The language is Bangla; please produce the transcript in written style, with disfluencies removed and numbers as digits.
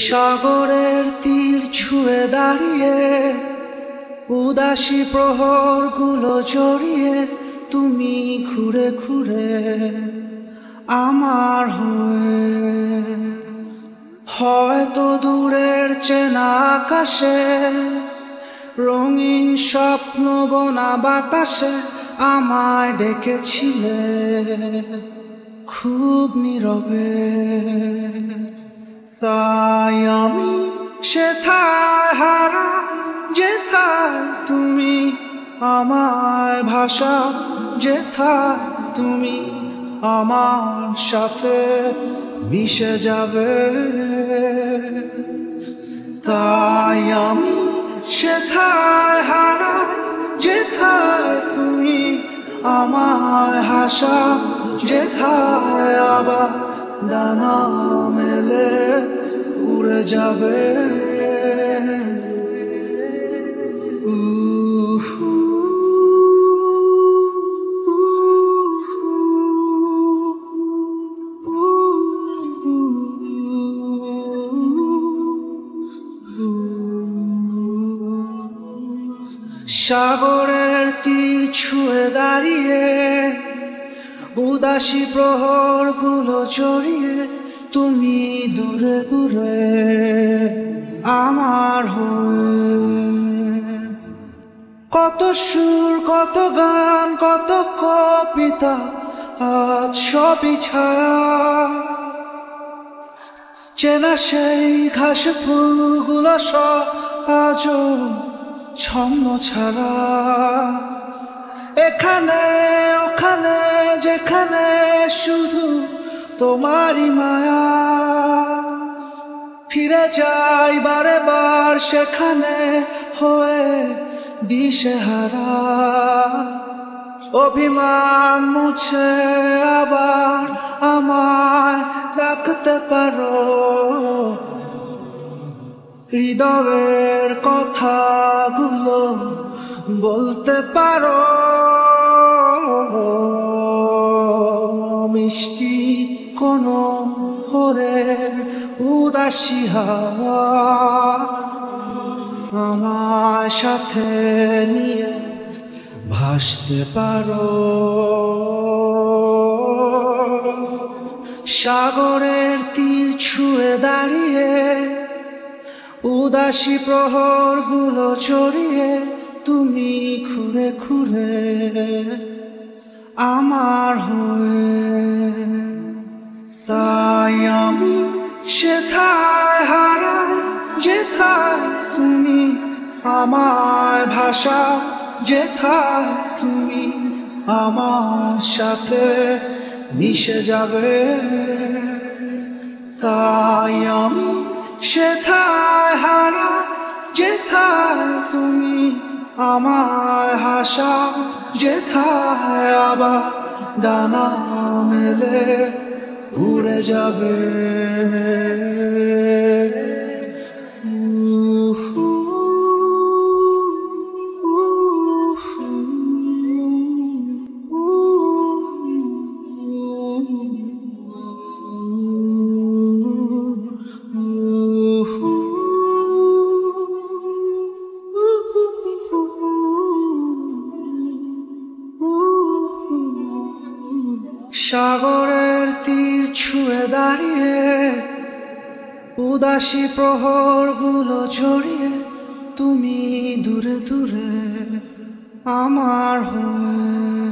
সাগরের তীর ছুঁয়ে দাঁড়িয়ে উদাসী প্রহরগুলো জড়িয়ে তুমি ঘুরে ঘুরে আমার হয়ে হয়তো দূরের চেনা আকাশে রঙিন স্বপ্ন বোনা বাতাসে আমায় ডেকেছিলে খুব নীরবে। তাই আমি সেথায় হারাই যেথায় তুমি আমায় ভাষা, যেথায় তুমি আমার সাথে মিশে যাবে। তাই আমি সেথায় হারাই যেথায় তুমি আমায় হাসা, যেথায় আবার ডানা মেলে উড়ে যাবে। সাগরের তীর ছুঁয়ে দাঁড়িয়ে উদাসী প্রহরগুলো জড়িয়ে তুমি দূরে দূরে আমার হয়ে কত সুর, কত গান, কত কবিতা আজ সবই ছায়া। চেনা সেই ঘাস ফুলগুলো সব আজও ছন্দ ছাড়া। এখানে ওখানে যেখানে শুধু তোমারই মায়া। ফিরে যাই বারে বার সেখানে হয়ে দিশেহারা। অভিমান মুছে আবার আমায় ডাকতে পারো, হৃদয়ের কথাগুলো বলতে পারো। মিষ্টি কোনো ভোরের উদাসী হাওয়া আমার সাথে নিয়ে ভাসতে পারো। সাগরের তীর ছুঁয়ে দাঁড়িয়ে উদাসী প্রহরগুলো জড়িয়ে তুমি ঘুরে ঘুরে আমার হয়ে। তাই আমি সেথায় হারাই যেথায় তুমি আমায় ভাষা, যেথায় তুমি আমার সাথে মিশে যাবে। তাই আমি সেথায় হারাই যেথায় তুমি আমায় হাসা, যেথায় আবার ডানা মেলে উড়ে যাবে। সাগরের তীর ছুঁয়ে দাঁড়িয়ে উদাসী প্রহরগুলো জড়িয়ে তুমি দূরে দূরে আমার হয়ে।